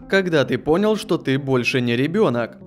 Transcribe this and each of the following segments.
Когда ты понял, что ты больше не ребенок?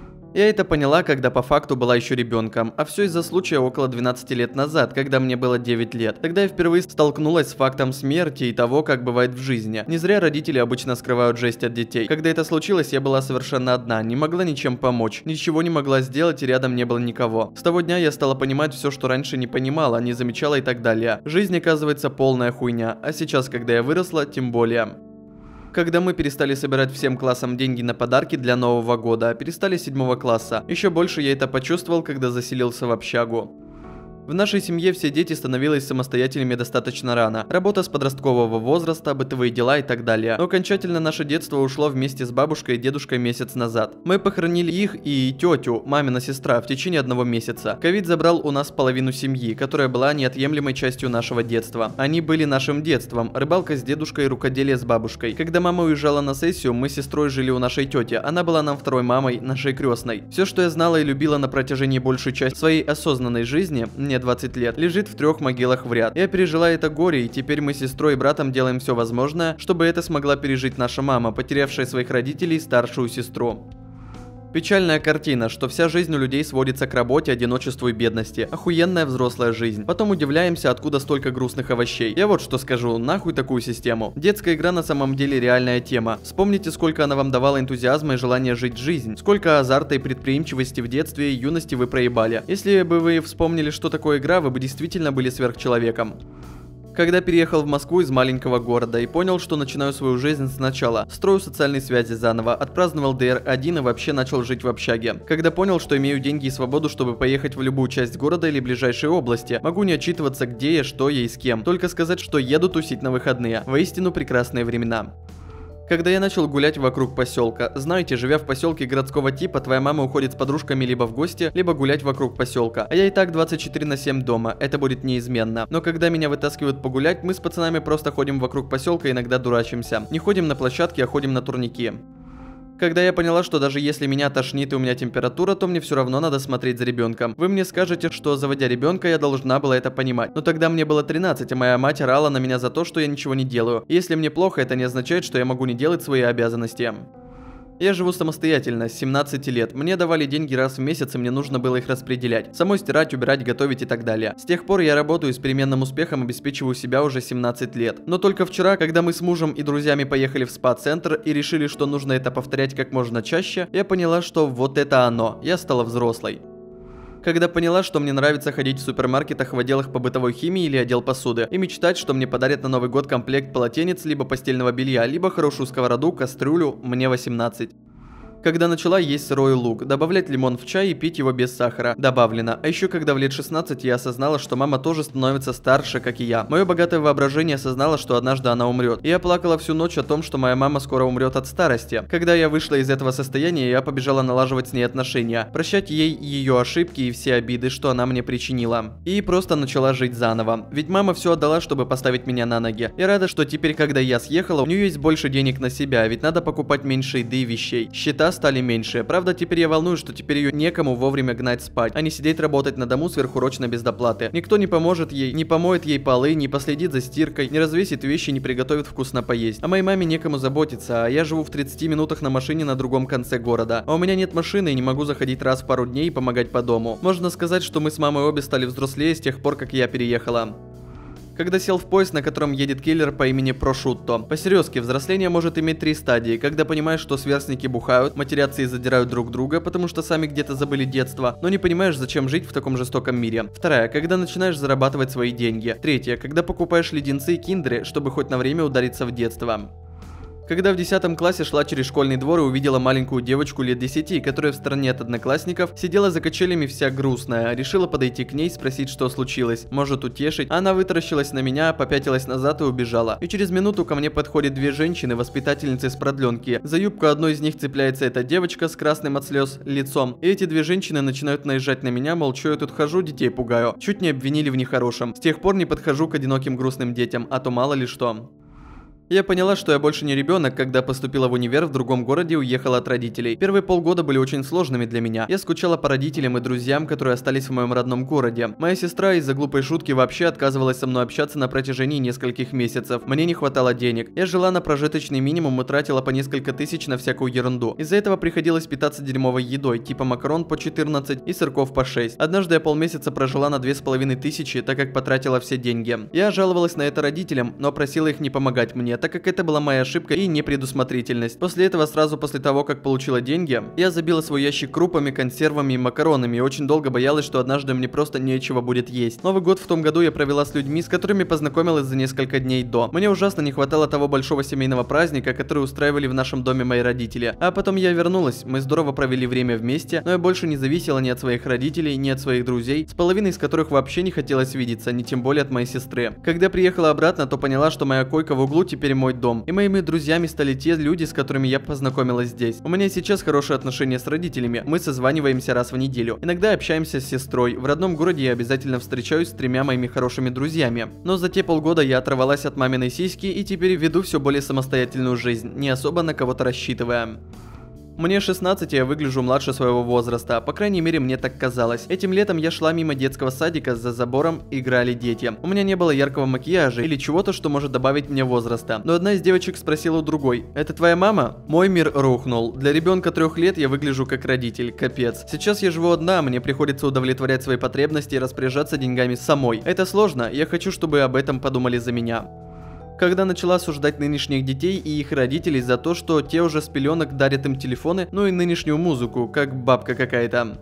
Я это поняла, когда по факту была еще ребенком, а все из-за случая около 12 лет назад, когда мне было 9 лет. Тогда я впервые столкнулась с фактом смерти и того, как бывает в жизни. Не зря родители обычно скрывают жесть от детей. Когда это случилось, я была совершенно одна, не могла ничем помочь, ничего не могла сделать и рядом не было никого. С того дня я стала понимать все, что раньше не понимала, не замечала и так далее. Жизнь, оказывается, полная хуйня, а сейчас, когда я выросла, тем более. Когда мы перестали собирать всем классам деньги на подарки для Нового года, перестали 7 класса. Еще больше я это почувствовал, когда заселился в общагу. В нашей семье все дети становились самостоятельными достаточно рано. Работа с подросткового возраста, бытовые дела и так далее. Но окончательно наше детство ушло вместе с бабушкой и дедушкой месяц назад. Мы похоронили их и тетю, мамина сестра, в течение 1 месяца. Ковид забрал у нас половину семьи, которая была неотъемлемой частью нашего детства. Они были нашим детством. Рыбалка с дедушкой и рукоделие с бабушкой. Когда мама уезжала на сессию, мы с сестрой жили у нашей тети. Она была нам второй мамой, нашей крестной. Все, что я знала и любила на протяжении большей части своей осознанной жизни, мне 20 лет, лежит в 3 могилах в ряд. Я пережила это горе, и теперь мы с сестрой и братом делаем все возможное, чтобы это смогла пережить наша мама, потерявшая своих родителей и старшую сестру. Печальная картина, что вся жизнь у людей сводится к работе, одиночеству и бедности. Охуенная взрослая жизнь. Потом удивляемся, откуда столько грустных овощей. Я вот что скажу, нахуй такую систему. Детская игра на самом деле реальная тема. Вспомните, сколько она вам давала энтузиазма и желания жить жизнь. Сколько азарта и предприимчивости в детстве и юности вы проебали. Если бы вы вспомнили, что такое игра, вы бы действительно были сверхчеловеком. Когда переехал в Москву из маленького города и понял, что начинаю свою жизнь сначала, строю социальные связи заново, отпраздновал DR1 и вообще начал жить в общаге. Когда понял, что имею деньги и свободу, чтобы поехать в любую часть города или ближайшей области, могу не отчитываться, где я, что я и с кем, только сказать, что еду тусить на выходные. Воистину прекрасные времена. Когда я начал гулять вокруг поселка. Знаете, живя в поселке городского типа, твоя мама уходит с подружками либо в гости, либо гулять вокруг поселка. А я и так 24/7 дома, это будет неизменно. Но когда меня вытаскивают погулять, мы с пацанами просто ходим вокруг поселка и иногда дурачимся. Не ходим на площадки, а ходим на турники. Когда я поняла, что даже если меня тошнит и у меня температура, то мне все равно надо смотреть за ребенком. Вы мне скажете, что заводя ребенка, я должна была это понимать. Но тогда мне было 13, а моя мать орала на меня за то, что я ничего не делаю. И если мне плохо, это не означает, что я могу не делать свои обязанности. Я живу самостоятельно, с 17 лет. Мне давали деньги раз в месяц, и мне нужно было их распределять. Самой стирать, убирать, готовить и так далее. С тех пор я работаю и с переменным успехом обеспечиваю себя уже 17 лет. Но только вчера, когда мы с мужем и друзьями поехали в спа-центр и решили, что нужно это повторять как можно чаще, я поняла, что вот это оно. Я стала взрослой. Когда поняла, что мне нравится ходить в супермаркетах в отделах по бытовой химии или отдел посуды, и мечтать, что мне подарят на Новый год комплект полотенец, либо постельного белья, либо хорошую сковороду, кастрюлю, мне 18. Когда начала есть сырой лук, добавлять лимон в чай и пить его без сахара, добавлено. А еще когда в лет 16 я осознала, что мама тоже становится старше, как и я. Мое богатое воображение осознало, что однажды она умрет. И я плакала всю ночь о том, что моя мама скоро умрет от старости. Когда я вышла из этого состояния, я побежала налаживать с ней отношения, прощать ей ее ошибки и все обиды, что она мне причинила. И просто начала жить заново. Ведь мама все отдала, чтобы поставить меня на ноги. Я рада, что теперь, когда я съехала, у нее есть больше денег на себя, ведь надо покупать меньше еды и вещей. Счета стали меньше. Правда, теперь я волнуюсь, что теперь ее некому вовремя гнать спать, а не сидеть работать на дому сверхурочно без доплаты. Никто не поможет ей, не помоет ей полы, не последит за стиркой, не развесит вещи, не приготовит вкусно поесть. О моей маме некому заботиться, а я живу в 30 минутах на машине на другом конце города. А у меня нет машины и не могу заходить раз в пару дней и помогать по дому. Можно сказать, что мы с мамой обе стали взрослее с тех пор, как я переехала. Когда сел в поезд, на котором едет киллер по имени Прошутто. По-серьезки, взросление может иметь 3 стадии. Когда понимаешь, что сверстники бухают, матерятся и задирают друг друга, потому что сами где-то забыли детство, но не понимаешь, зачем жить в таком жестоком мире. 2. Когда начинаешь зарабатывать свои деньги. 3. Когда покупаешь леденцы и киндеры, чтобы хоть на время удариться в детство. Когда в 10 классе шла через школьный двор и увидела маленькую девочку лет 10, которая в стороне от одноклассников сидела за качелями вся грустная, решила подойти к ней, спросить, что случилось, может утешить. Она вытаращилась на меня, попятилась назад и убежала. И через минуту ко мне подходят 2 женщины, воспитательницы с продленки. За юбку одной из них цепляется эта девочка с красным от слез лицом. И эти 2 женщины начинают наезжать на меня, мол, что я тут хожу, детей пугаю. Чуть не обвинили в нехорошем. С тех пор не подхожу к одиноким грустным детям, а то мало ли что. Я поняла, что я больше не ребенок, когда поступила в универ в другом городе и уехала от родителей. Первые полгода были очень сложными для меня. Я скучала по родителям и друзьям, которые остались в моем родном городе. Моя сестра из-за глупой шутки вообще отказывалась со мной общаться на протяжении нескольких месяцев. Мне не хватало денег. Я жила на прожиточный минимум и тратила по несколько тысяч на всякую ерунду. Из-за этого приходилось питаться дерьмовой едой, типа макарон по 14 и сырков по 6. Однажды я полмесяца прожила на 2500, так как потратила все деньги. Я жаловалась на это родителям, но просила их не помогать мне, так как это была моя ошибка и непредусмотрительность. После этого, сразу после того, как получила деньги, я забила свой ящик крупами, консервами и макаронами и очень долго боялась, что однажды мне просто нечего будет есть. Новый год в том году я провела с людьми, с которыми познакомилась за несколько дней до. Мне ужасно не хватало того большого семейного праздника, который устраивали в нашем доме мои родители. А потом я вернулась, мы здорово провели время вместе, но я больше не зависела ни от своих родителей, ни от своих друзей, с половиной из которых вообще не хотелось видеться, ни тем более от моей сестры. Когда приехала обратно, то поняла, что моя койка в углу теперь мой дом. И моими друзьями стали те люди, с которыми я познакомилась здесь. У меня сейчас хорошие отношения с родителями. Мы созваниваемся раз в неделю. Иногда общаемся с сестрой. В родном городе я обязательно встречаюсь с 3 моими хорошими друзьями. Но за те полгода я оторвалась от маминой сиськи и теперь веду все более самостоятельную жизнь, не особо на кого-то рассчитывая. Мне 16, и я выгляжу младше своего возраста, по крайней мере мне так казалось. Этим летом я шла мимо детского садика, за забором играли дети. У меня не было яркого макияжа или чего-то, что может добавить мне возраста. Но одна из девочек спросила у другой: «Это твоя мама?» Мой мир рухнул. Для ребенка 3 лет я выгляжу как родитель, капец. Сейчас я живу одна, мне приходится удовлетворять свои потребности и распоряжаться деньгами самой. Это сложно, я хочу, чтобы об этом подумали за меня. Когда начала осуждать нынешних детей и их родителей за то, что те уже с пеленок дарят им телефоны, ну и нынешнюю музыку, как бабка какая-то.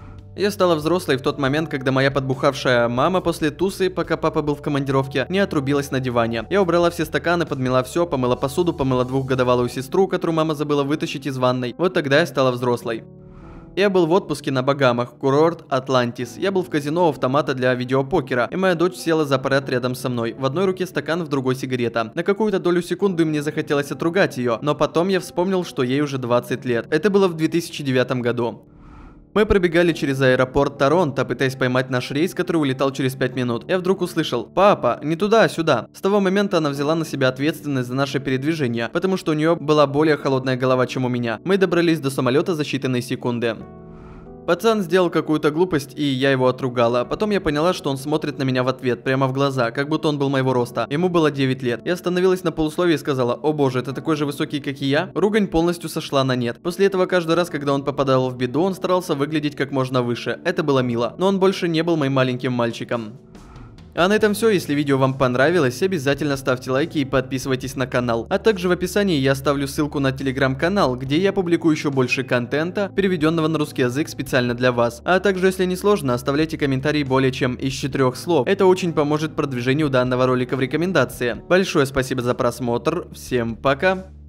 Я стала взрослой в тот момент, когда моя подбухавшая мама после тусы, пока папа был в командировке, не отрубилась на диване. Я убрала все стаканы, подмела все, помыла посуду, помыла 2-годовалую сестру, которую мама забыла вытащить из ванной. Вот тогда я стала взрослой. Я был в отпуске на Багамах, курорт Атлантис. Я был в казино автомата для видеопокера, и моя дочь села за аппарат рядом со мной. В одной руке стакан, в другой сигарета. На какую-то долю секунды мне захотелось отругать ее, но потом я вспомнил, что ей уже 20 лет. Это было в 2009 году. Мы пробегали через аэропорт Торонто, пытаясь поймать наш рейс, который улетал через 5 минут. Я вдруг услышал: «Папа, не туда, а сюда». С того момента она взяла на себя ответственность за наше передвижение, потому что у нее была более холодная голова, чем у меня. Мы добрались до самолета за считанные секунды. Пацан сделал какую-то глупость, и я его отругала. Потом я поняла, что он смотрит на меня в ответ, прямо в глаза, как будто он был моего роста. Ему было 9 лет. Я остановилась на полусловии и сказала: «О боже, ты такой же высокий, как и я?» Ругань полностью сошла на нет. После этого каждый раз, когда он попадал в беду, он старался выглядеть как можно выше. Это было мило. Но он больше не был моим маленьким мальчиком. А на этом все. Если видео вам понравилось, обязательно ставьте лайки и подписывайтесь на канал. А также в описании я оставлю ссылку на телеграм-канал, где я публикую еще больше контента, переведенного на русский язык специально для вас. А также, если не сложно, оставляйте комментарии более чем из 4 слов. Это очень поможет продвижению данного ролика в рекомендации. Большое спасибо за просмотр. Всем пока.